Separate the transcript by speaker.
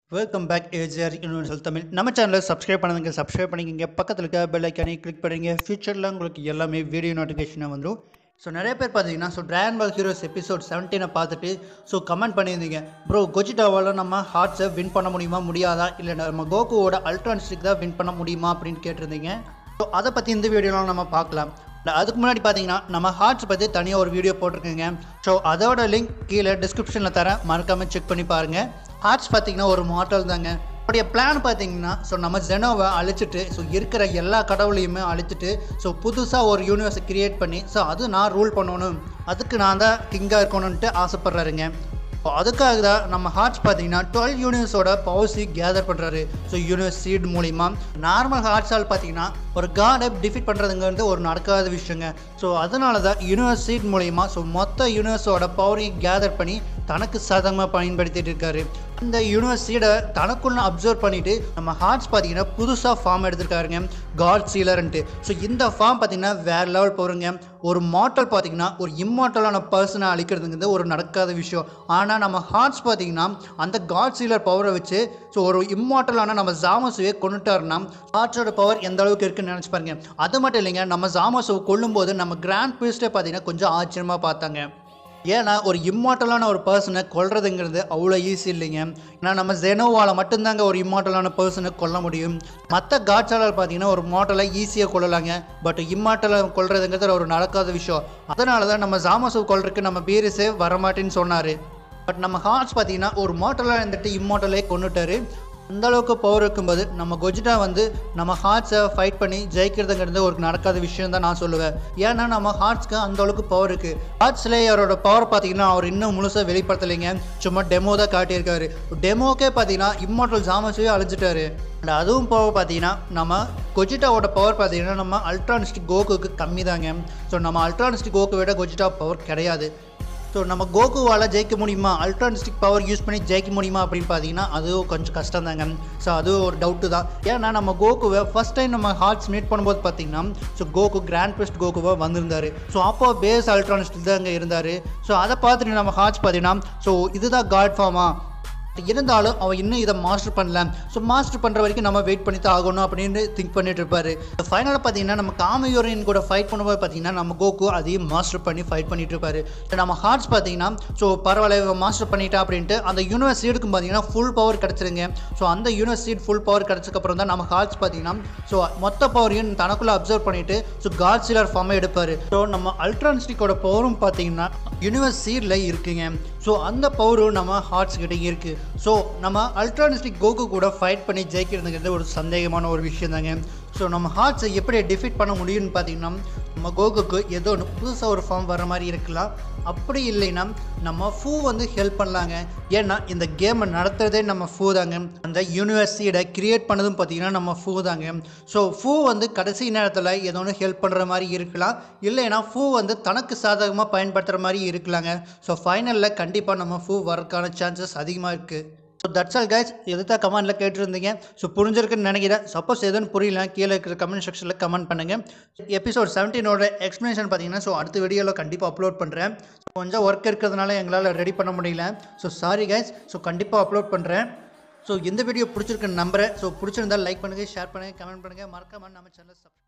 Speaker 1: Welcome back AGR universal Tamil. நம்ம சேனலை subscribe பண்ணுங்க, சப்ஸ்கிரைப் பண்ணிக்கங்க. பக்கத்தில் இருக்க பெல் ஐக்கானே கிளிக் பண்ணுங்க. ஃபியூச்சரில் உங்களுக்கு எல்லாமே வீடியோ நோட்டிஃபிகேஷனாக வந்துடும். ஸோ நிறைய பேர் பார்த்தீங்கன்னா ட்ராகன் பால் ஹீரோஸ் எபிசோட் 17 பார்த்துட்டு கமெண்ட் பண்ணியிருந்தீங்க, ப்ரோ கொஜிட்டாவால் நம்ம ஹார்ட்ஸை வின் பண்ண முடியுமா முடியாதா, இல்லை நம்ம கோகுவோட அல்ட்ரான் ஸ்டிக் தான் வின் பண்ண முடியுமா அப்படின்னு கேட்டிருந்தீங்க. ஸோ அதை பற்றி இந்த வீடியோலாம் நம்ம பார்க்கலாம். அதுக்கு முன்னாடி பார்த்தீங்கன்னா நம்ம ஹார்ட்ஸ் பற்றி தனியாக ஒரு வீடியோ போட்டிருக்கேங்க. ஸோ அதோட லிங்க் கீழே டிஸ்கிரிப்ஷனில் தரேன், மறக்காமல் செக் பண்ணி பாருங்கள். ஹார்ட்ஸ் பார்த்தீங்கன்னா ஒரு மார்டல் தாங்க. அவருடைய பிளான் பார்த்தீங்கன்னா நம்ம ஜெனோவை அழிச்சிட்டு இருக்கிற எல்லா கடவுளையுமே அழிச்சிட்டு புதுசாக ஒரு யூனிவர்ஸை கிரியேட் பண்ணி அது நான் ரூல் பண்ணணும், அதுக்கு நான் தான் கிங்காக இருக்கணும்ன்ட்டு ஆசைப்பட்றாருங்க. அதுக்காக தான் நம்ம ஹார்ட்ஸ் பார்த்தீங்கன்னா 12 யூனிவர்ஸோட பவர்ஸை கேதர் பண்ணுறாரு. யூனிவர்ஸ் சீட் மூலிமா நார்மல் ஹார்ட்ஸால் பார்த்தீங்கன்னா ஒரு காடை டிஃபீட் பண்ணுறதுங்கிறது ஒரு நடக்காத விஷயங்க. அதனால தான் யூனிவர்ஸ் சீட் மூலிமா மொத்த யூனிவர்ஸோட பவரையும் கேதர் பண்ணி தனக்கு சாதகமாக பயன்படுத்திட்டு இருக்காரு. இந்த யூனிவர்ஸ் சீடை தனக்குள்ள அப்சர்வ் பண்ணிவிட்டு நம்ம ஹார்ட்ஸ் பார்த்தீங்கன்னா புதுசாக ஃபார்ம் எடுத்திருக்காருங்க, காட் சீலர்ன்ட்டு. இந்த ஃபார்ம் பார்த்தீங்கன்னா வேறு லெவல் போகிறங்க. ஒரு மார்டல் பார்த்தீங்கன்னா ஒரு இம்மார்டலான பர்சனை அழிக்கிறதுங்கிறது ஒரு நடக்காத விஷயம். ஆனால் நம்ம ஹார்ட்ஸ் பார்த்தீங்கன்னா அந்த காட் சீலர் பவரை வச்சு ஒரு இம்மார்டலான நம்ம ஜாமஸுவே கொண்டுட்டாருன்னா ஹார்ட்ஸோட பவர் எந்த அளவுக்கு இருக்குன்னு நினச்சி பாருங்க. அது மட்டும் இல்லைங்க, நம்ம ஜாமஸை கொல்லும்போது நம்ம கிராண்ட் ப்ரீஸ்ட்டை பார்த்தீங்கன்னா கொஞ்சம் ஆச்சரியமாக பார்த்தாங்க. ஏன்னா ஒரு இம்மார்டலான ஒரு பர்சனை கொல்றதுங்கிறது அவ்வளோ ஈஸி இல்லைங்க. ஏன்னா நம்ம ஜெனோவால் மட்டும்தாங்க ஒரு இம்மார்டலான பர்சனை கொல்ல முடியும். மற்ற காட்ஸால் பார்த்தீங்கன்னா ஒரு மார்டலை ஈஸியாக கொள்ளலாங்க, பட் இம்மார்டலை கொல்றதுங்கிறது ஒரு நடக்காத விஷயம். அதனால தான் நம்ம ஜாமஸை கொல்றதுக்கு நம்ம பீரிஸே வரமாட்டேன்னு சொன்னார். பட் நம்ம ஹார்ட்ஸ் பார்த்தீங்கன்னா ஒரு மார்டலாக இருந்துட்டு இம்மார்டலே கொண்டுட்டார். அந்தளவுக்கு பவர் இருக்கும்போது நம்ம கொஜிட்டா நம்ம ஹார்ட்ஸை ஃபைட் பண்ணி ஜெயிக்கிறதுங்கிறது ஒரு நடக்காத விஷயம் தான் நான் சொல்லுவேன். ஏன்னா நம்ம ஹார்ட்ஸ்க்கு அந்தளவுக்கு பவர் இருக்குது. ஹார்ட்ஸில் அவரோட பவர் பார்த்தீங்கன்னா அவர் இன்னும் முழுசாக வெளிப்படுத்தலைங்க, சும்மா டெமோ தான் காட்டியிருக்காரு. டெமோக்கே பார்த்தீங்கன்னா இம்மார்டல் ஜாமஸையும் அழிஞ்சிட்டாரு. அண்ட் அதுவும் போக பார்த்தீங்கன்னா நம்ம கொஜிட்டாவோட பவர் பார்த்தீங்கன்னா நம்ம அல்ட்ரான் ஸ்டிக் கோகுக்கு கம்மி தாங்க. நம்ம அல்ட்ரான் ஸ்டிக் கோகை விட கொஜிட்டா பவர் கிடையாது. நம்ம கோகுவால் ஜெயிக்க முடியுமா, அல்ட்ரான் ஸ்டிக் பவர் யூஸ் பண்ணி ஜெயிக்க முடியுமா அப்படின்னு பார்த்தீங்கன்னா அதுவும் கொஞ்சம் கஷ்டம் தாங்க. அதுவும் ஒரு டவுட்டு தான். ஏன்னா நம்ம கோகுவை ஃபஸ்ட் டைம் நம்ம ஹார்ட்ஸ் மீட் பண்ணும்போது பார்த்தீங்கன்னா கோகு கிராண்ட் பெஸ்ட் கோகுவாக வந்திருந்தார். அப்போ பேஸ் அல்ட்ரான் ஸ்டிக் தான் அங்கே இருந்தார். அதை பார்த்துட்டு நம்ம ஹார்ட்ஸ் பார்த்தீங்கன்னா இதுதான் காட் ஃபார்மா, இருந்தாலும் அவன் இன்னும் இதை மாஸ்டர் பண்ணல, மாஸ்டர் பண்ணுற வரைக்கும் நம்ம வெயிட் பண்ணி தான் ஆகணும் அப்படின்னு திங்க் பண்ணிட்டு இருப்பாரு. ஃபைனலாக பார்த்தீங்கன்னா நம்ம காமயோரின் கூட ஃபைட் பண்ணும்போது பார்த்தீங்கன்னா நம்ம கோகு அதையும் மாஸ்டர் பண்ணி ஃபைட் பண்ணிட்டு இருப்பாரு. நம்ம ஹார்ட்ஸ் பார்த்தீங்கன்னா பரவாயில்ல மாஸ்டர் பண்ணிட்டா அப்படின்ட்டு அந்த யூனிவர்ஸ் சீடுக்கும் பார்த்தீங்கன்னா ஃபுல் பவர் கிடச்சிருங்க. அந்த யூனிவர்ஸ் சீட் ஃபுல் பவர் கிடச்சதுக்கப்புறம் தான் நம்ம ஹார்ட்ஸ் பார்த்தீங்கன்னா மொத்த பவரையும் தனக்குள்ளே அப்சர்வ் பண்ணிட்டு காட் சீலர் ஃபார்மை எடுப்பார். நம்ம அல்ட்ரான் ஸ்டிக்கோட பவரும் பார்த்தீங்கன்னா யூனிவர்ஸ் சீடில் இருக்குங்க. அந்த பவரும் நம்ம ஹார்ட்ஸ் கிட்டே இருக்குது. நம்ம அல்ட்ரான் ஸ்டிக் கோகு கூட ஃபைட் பண்ணி ஜெயிக்கிறதுங்கிறது ஒரு சந்தேகமான ஒரு விஷயம் தாங்க. நம்ம ஹார்ட்ஸை எப்படி டிஃபீட் பண்ண முடியும்னு பார்த்தீங்கன்னா நம்ம கோகுக்கு ஏதோ ஒன்று புதுசாக ஒரு ஃபார்ம் வர மாதிரி இருக்கலாம். அப்படி இல்லைன்னா நம்ம ஃபூ ஹெல்ப் பண்ணலாங்க. ஏன்னா இந்த கேமை நடத்துகிறதே நம்ம ஃபூ தாங்க. அந்த யூனிவர்சிட்டியை கிரியேட் பண்ணதும் பார்த்தீங்கன்னா நம்ம ஃபூ தாங்க. ஃபூ கடைசி நேரத்தில் ஏதோ ஒன்று ஹெல்ப் பண்ணுற மாதிரி இருக்கலாம், இல்லைன்னா ஃபூ தனக்கு சாதகமாக பயன்படுத்துகிற மாதிரி இருக்கலாங்க. ஃபைனலில் கண்டிப்பாக நம்ம ஃபூ வரக்கான சான்சஸ் அதிகமாக இருக்குது. That's all guys. எதுதான் கமெண்ட்டில் கேட்டுருந்தீங்க, புரிஞ்சிருக்குன்னு நினைக்கிறேன். சப்போஸ் எதுவும் புரியல கீழே இருக்கிற கமெண்ட் செக்ஷனில் கமெண்ட் பண்ணுங்கள். எபிசோட் 17 எக்ஸ்ப்ளனேஷன் பார்த்தீங்கன்னா அடுத்த வீடியோவில் கண்டிப்பாக அப்லோட் பண்ணுறேன். கொஞ்சம் ஒர்க் இருக்கிறதுனால எங்களால் ரெடி பண்ண முடியல. Sorry guys. கண்டிப்பாக அப்லோட் பண்ணுறேன். இந்த வீடியோ பிடிச்சிருக்குன்னு நம்புறேன். பிடிச்சிருந்தால் லைக் பண்ணுங்கள், ஷேர் பண்ணுங்கள், கமெண்ட் பண்ணுங்கள், மறக்காம நம்ம சேனலை